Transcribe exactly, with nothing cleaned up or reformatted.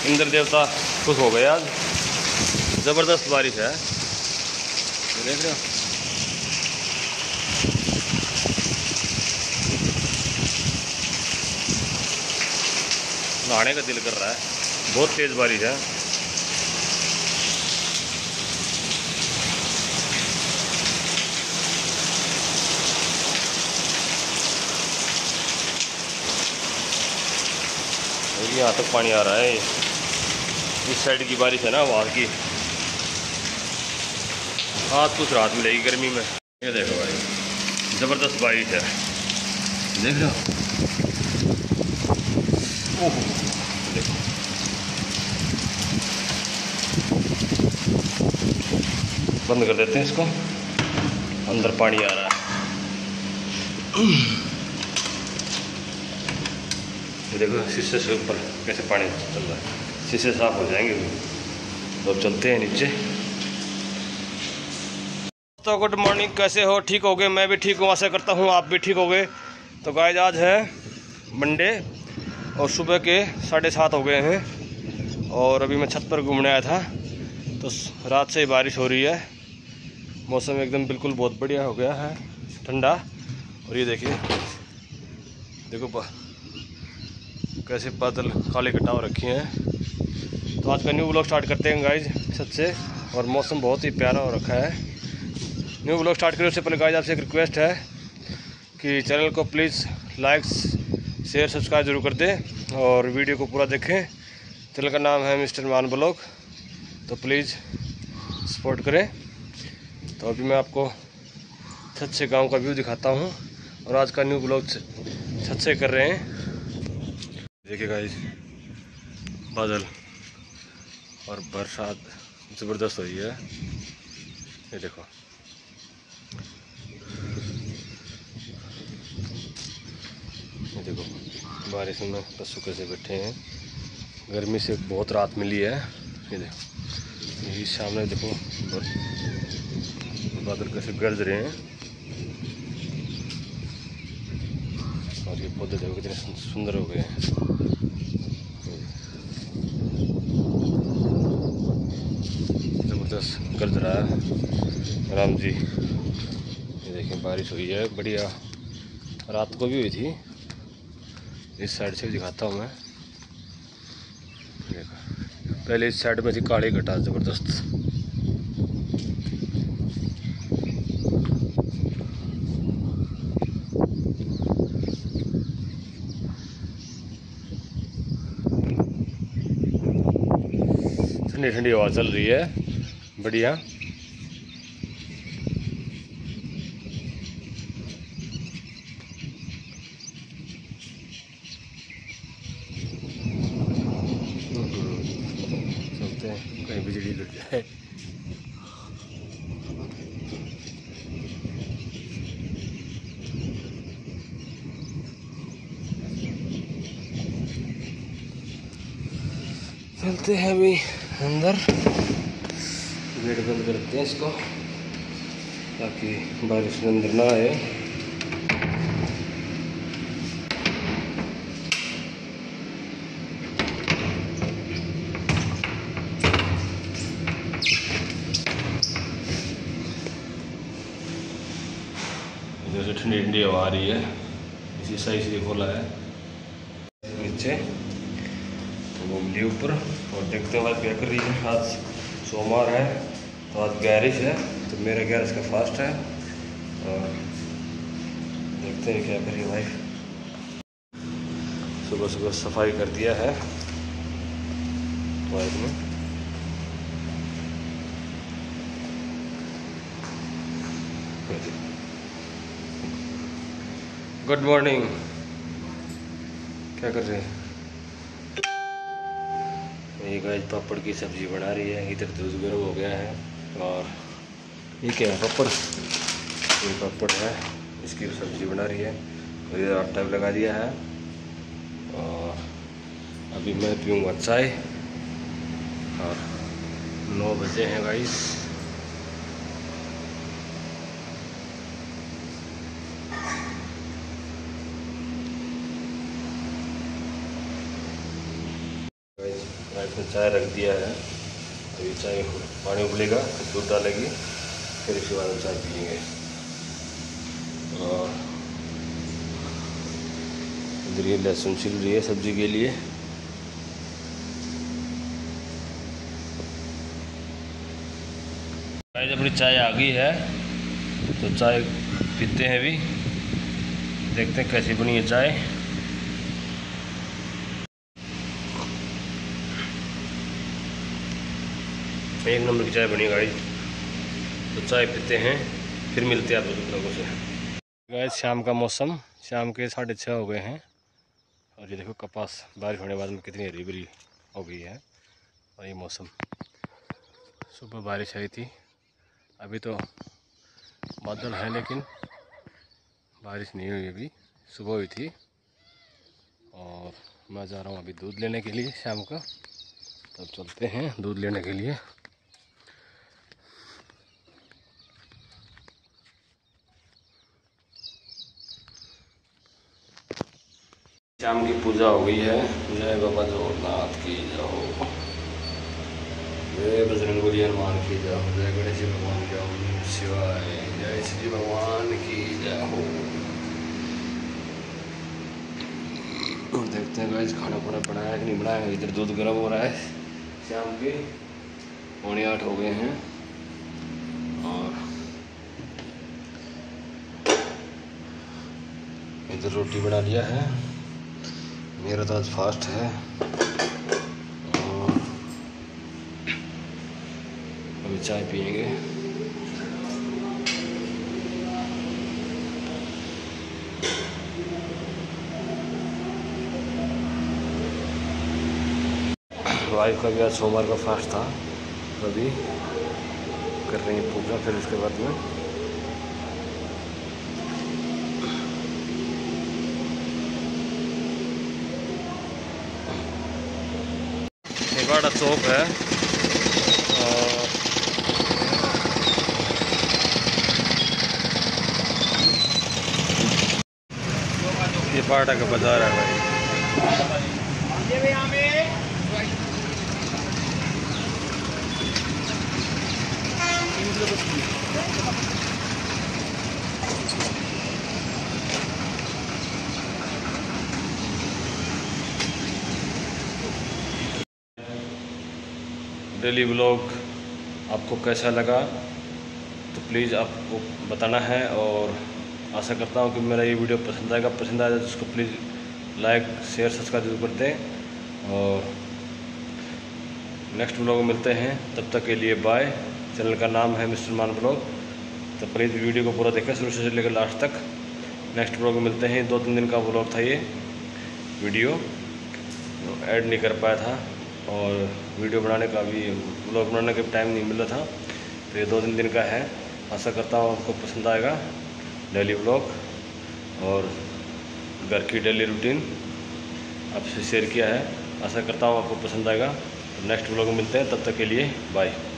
इंद्र देवता खुश हो गए। आज ज़बरदस्त बारिश है, देख रहे हो। नहाने का दिल कर रहा है, बहुत तेज़ बारिश है। यहाँ तक पानी आ रहा है। इस साइड की बारिश है ना, वहाँ की। आज कुछ राहत मिलेगी गर्मी में। ये देखो भाई, ज़बरदस्त बारिश है, देख लो। ओह देखो, बंद कर देते हैं इसको, अंदर पानी आ रहा है। देखो शीशे से ऊपर कैसे पानी चल रहा है, शीशे साफ हो जाएंगे तो अब चलते हैं नीचे। तो गुड मॉर्निंग, कैसे हो? ठीक हो गए? मैं भी ठीक हूँ, आशा करता हूँ आप भी ठीक हो गए। तो गाइस आज है मंडे और सुबह के साढ़े सात हो गए हैं और अभी मैं छत पर घूमने आया था। तो रात से ही बारिश हो रही है, मौसम एकदम बिल्कुल बहुत बढ़िया हो गया है, ठंडा। और ये देखिए, देखो कैसे बादल काले कटाव रखे हैं। तो आज का न्यू ब्लॉग स्टार्ट करते हैं गाइज छत से, और मौसम बहुत ही प्यारा हो रखा है। न्यू ब्लॉग स्टार्ट करने से पहले गाइज आपसे एक रिक्वेस्ट है कि चैनल को प्लीज़ लाइक शेयर सब्सक्राइब जरूर कर दें और वीडियो को पूरा देखें। चैनल का नाम है मिस्टर मान ब्लॉग, तो प्लीज़ सपोर्ट करें। तो अभी मैं आपको छत से गांव का व्यू दिखाता हूं, और आज का न्यू ब्लॉग छत से कर रहे हैं। देखिए गाइस, बादल और बरसात ज़बरदस्त हुई है, ये देखो। ये देखो बारिश में पशु कैसे बैठे हैं, गर्मी से बहुत राहत मिली है। ये देखो, ये सामने देखो बादल कैसे गरज रहे हैं, और ये पौधे देखो कितने सुंदर हो गए हैं। ज़बरदस्त गरज रहा है राम जी। ये देखिए बारिश हुई है बढ़िया, रात को भी हुई थी। इस साइड से दिखाता हूँ मैं, देखो पहले इस साइड में थी काली घटा ज़बरदस्त। ठंडी ठंडी हवा चल रही है, बढ़िया। चलते हैं, कहीं बिजली लग जाए। चलते हैं अभी अंदर, गेट बंद करते हैं इसको ताकि बारिश अंदर ना आए। इधर से ठंडी ठंडी हवा आ रही है, इसी सही से खोला है नीचे। तो वो मिली ऊपर और देखते हैं आज क्या कर रही है। आज सोमवार है तो आज गैरिश है, तो मेरा गैरिश का फास्ट है, और देखते हैं क्या करिए भाई। सुबह सुबह सफाई कर दिया है वाइफ में। गुड मॉर्निंग, क्या कर रहे हैं? ये गाइस पापड़ की सब्ज़ी बना रही है, इधर दूध गर्म हो गया है। और ये क्या है? पापड़, ये पापड़ है, इसकी सब्ज़ी बना रही है। और इधर आटा भी लगा दिया है, और अभी मैं पीऊँगा चाय। और नौ बजे हैं गाइस। इसमें चाय रख दिया है। अभी चाय पानी उबलेगा, फिर दूध डालेगी, फिर इसके बाद हम चाय पिएंगे। और इधर ये लहसुन छिल रही है सब्जी के लिए। गाइस अपनी चाय आ गई है, तो चाय पीते हैं। अभी देखते हैं कैसी बनी है चाय। एक नंबर की चाय बनी गाइस। तो चाय पीते हैं, फिर मिलते हैं आप लोगों से। गाइस शाम का मौसम, शाम के साढ़े छः हो गए हैं। और ये देखो कपास बारिश होने के बाद में कितनी हरी भरी हो गई है। और ये मौसम, सुबह बारिश आई थी, अभी तो बादल है लेकिन बारिश नहीं हुई। अभी सुबह हुई थी। और मैं जा रहा हूँ अभी दूध लेने के लिए शाम का। तब चलते हैं दूध लेने के लिए। शाम की पूजा हो गई है। जय बाबा जोरनाथ की जाओ, जय बजरंगबली हनुमान की जाओ, जय गणेश भगवान की जाओ, शिवाय, जय श्री भगवान की जाओ। देखते हैं गाइस खाना पीना बनाया कि नहीं बनाया है। इधर दूध गर्म हो रहा है। शाम के पौने आठ हो गए हैं। और इधर रोटी बना लिया है। मेरा तो आज फास्ट है। और अभी चाय पिएंगे। वाइफ का भी आज सोमवार का फास्ट था, तो अभी कर रही है पूजा। फिर उसके बाद में एक बड़ा चौक है। और ये पाटा का बाजार है भाई। डेली व्लॉग आपको कैसा लगा तो प्लीज़ आपको बताना है। और आशा करता हूँ कि मेरा ये वीडियो पसंद आएगा। पसंद आएगा तो उसको प्लीज़ लाइक शेयर सब्सक्राइब जरूर कर दें। और नेक्स्ट व्लॉग में मिलते हैं, तब तक के लिए बाय। चैनल का नाम है मिस्टर मान ब्लॉग। तो प्लीज़ वीडियो को पूरा देखें शुरू से लेकर लास्ट तक। नेक्स्ट व्लॉग में मिलते हैं। दो तीन दिन का व्लॉग था ये वीडियो, ऐड नहीं कर पाया था। और वीडियो बनाने का भी, व्लॉग बनाने का टाइम नहीं मिल रहा था। तो ये दो तीन दिन का है। आशा करता हूँ आपको पसंद आएगा डेली व्लॉग। और घर की डेली रूटीन आपसे शेयर किया है। आशा करता हूँ आपको पसंद आएगा। तो नेक्स्ट व्लॉग में मिलते हैं, तब तक के लिए बाय।